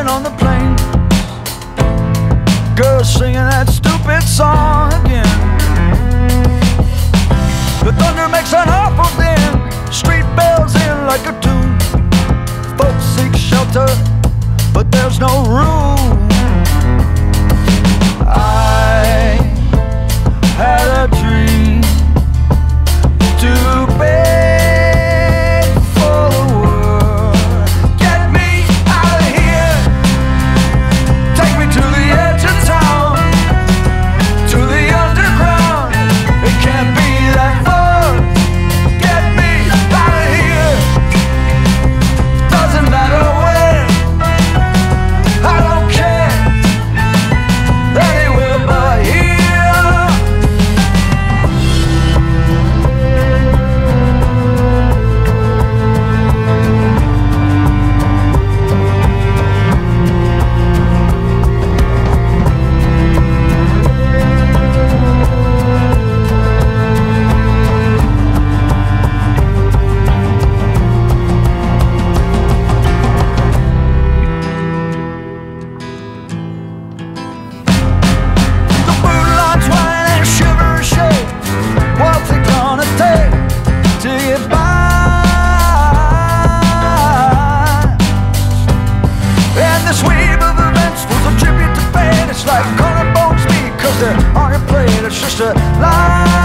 driving on the plain, girls singing that stupid song again. The thunder makes an awful din, street bells in like a tune. Folks seek shelter, but there's no room. I had a dream to beg for the world. Get me out of here, take me to the edge of town, to the underground. It can't be that far. Get me out of here, doesn't matter where, I don't care, anywhere but here. It's like corner bones me, 'cause they're on your plate. It's just a lie.